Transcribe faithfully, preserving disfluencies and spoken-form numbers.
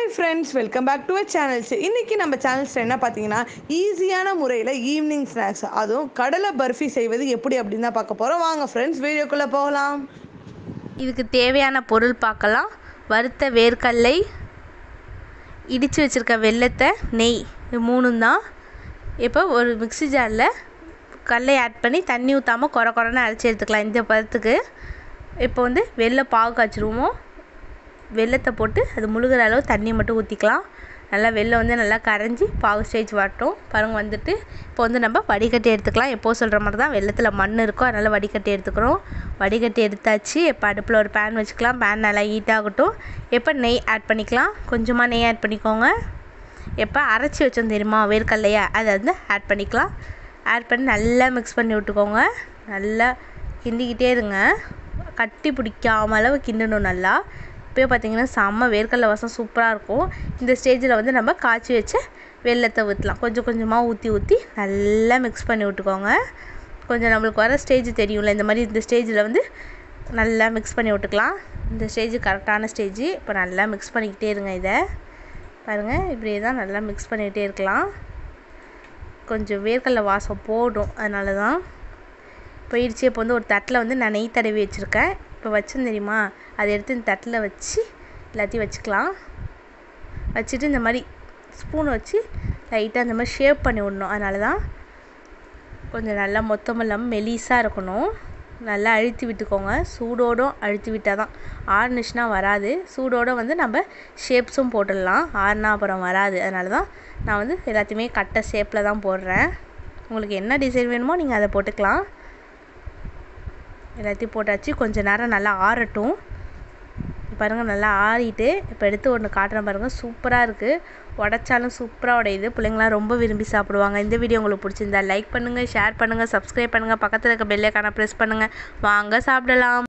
Friends, welcome back to our channels. இன்றைக்கி நம்ம சேனல்ஸில் என்ன பார்த்தீங்கன்னா, ஈஸியான முறையில் ஈவினிங் ஸ்நாக்ஸ், அதுவும் கடலை பர்ஃபி செய்வது எப்படி அப்படின்னு தான் பார்க்க போகிறோம். வாங்க ஃப்ரெண்ட்ஸ், வீடியோக்குள்ளே போகலாம். இதுக்கு தேவையான பொருள் பார்க்கலாம். வறுத்த வேர்க்கடலை, இடித்து வச்சுருக்க வெல்லத்தை, நெய், இது மூணும் தான். இப்போ ஒரு மிக்ஸி ஜாரில் கடலை ஆட் பண்ணி தண்ணி ஊற்றாமல் குறை குறைன்னு அரைச்சி எடுத்துக்கலாம். இந்த பதத்துக்கு இப்போ வந்து வெள்ளை பாகு காய்ச்சிருவோம். வெல்லத்தை போட்டு அது முழுகிற அளவு தண்ணி மட்டும் ஊற்றிக்கலாம். நல்லா வெல்லம் வந்து நல்லா கரைஞ்சி பாகு ஸ்டேஜ் வரட்டும். பாருங்க வந்துட்டு இப்போ வந்து நம்ம வடிகட்டி எடுத்துக்கலாம். எப்போ சொல்கிற மாதிரி தான் வெல்லத்தில் மண் இருக்கும், அதனால் வடிகட்டி எடுத்துக்கிறோம். வடிகட்டி எடுத்தாச்சு. இப்போ அடுப்பில் ஒரு பேன் வச்சுக்கலாம். பேன் நல்லா ஹீட் ஆகட்டும். எப்போ நெய் ஆட் பண்ணிக்கலாம். கொஞ்சமாக நெய் ஆட் பண்ணிக்கோங்க. எப்போ அரைச்சி வச்சோம் தெரியுமா வேர்க்கடலையா, அதை வந்து ஆட் பண்ணிக்கலாம். ஆட் பண்ணி நல்லா மிக்ஸ் பண்ணி விட்டுக்கோங்க. நல்லா கிண்டிக்கிட்டே இருங்க. கட்டி பிடிக்காம அளவு கிண்டணும் நல்லா. இப்போ பார்த்திங்கன்னா செம்ம வேர்க்கடலை வாசம் சூப்பராக இருக்கும். இந்த ஸ்டேஜில் வந்து நம்ம காய்ச்சி வச்ச வெல்லத்தை ஊற்றலாம். கொஞ்சம் கொஞ்சமாக ஊற்றி ஊற்றி நல்லா மிக்ஸ் பண்ணி விட்டுக்கோங்க. கொஞ்சம் நம்மளுக்கு வர ஸ்டேஜ் தெரியும்ல, இந்த மாதிரி இந்த ஸ்டேஜில் வந்து நல்லா மிக்ஸ் பண்ணி விட்டுக்கலாம். இந்த ஸ்டேஜ் கரெக்டான ஸ்டேஜ். இப்போ நல்லா மிக்ஸ் பண்ணிக்கிட்டே இருங்க. இதை பாருங்கள், இப்படியே தான் நல்லா மிக்ஸ் பண்ணிக்கிட்டே இருக்கலாம். கொஞ்சம் வேர்க்கடலை வாசம் போடும், அதனால தான் போயிடுச்சு. இப்போ வந்து ஒரு தட்டில் வந்து நான் நெய் தடவி வச்சுருக்கேன். இப்போ வச்சேன் தெரியுமா, அதை எடுத்து இந்த தட்டில் வச்சு எல்லாத்தையும் வச்சுக்கலாம். வச்சுட்டு இந்த மாதிரி ஸ்பூன் வச்சு லைட்டாக இந்த மாதிரி ஷேப் பண்ணி விடணும். அதனால தான் கொஞ்சம் நல்லா மொத்தம் இல்லாமல் மெலிசாக இருக்கணும். நல்லா அழுத்தி விட்டுக்கோங்க. சூடோடும் அழுத்தி விட்டால் தான், ஆறுனுச்சுன்னா வராது. சூடோடு வந்து நம்ம ஷேப்ஸும் போட்டுடலாம். ஆறுனா அப்புறம் வராது. அதனால தான் நான் வந்து எல்லாத்தையுமே கட்டை ஷேப்பில் தான் போடுறேன். உங்களுக்கு என்ன டிசைன் வேணுமோ நீங்கள் அதை போட்டுக்கலாம். எல்லாத்தையும் போட்டாச்சு. கொஞ்சம் நேரம் நல்லா ஆறட்டும். பாருங்கள் நல்லா ஆறிட்டு இப்போ எடுத்து ஒன்று காட்டுறேன் பாருங்கள். சூப்பராக இருக்குது. உடைச்சாலும் சூப்பராக உடையுது. பிள்ளைங்களாம் ரொம்ப விரும்பி சாப்பிடுவாங்க. இந்த வீடியோ உங்களுக்கு பிடிச்சிருந்தா லைக் பண்ணுங்கள், ஷேர் பண்ணுங்கள், சப்ஸ்கிரைப் பண்ணுங்கள், பக்கத்தில் இருக்க பெல் ஐகானை ப்ரெஸ் பண்ணுங்கள். வாங்க சாப்பிடலாம்.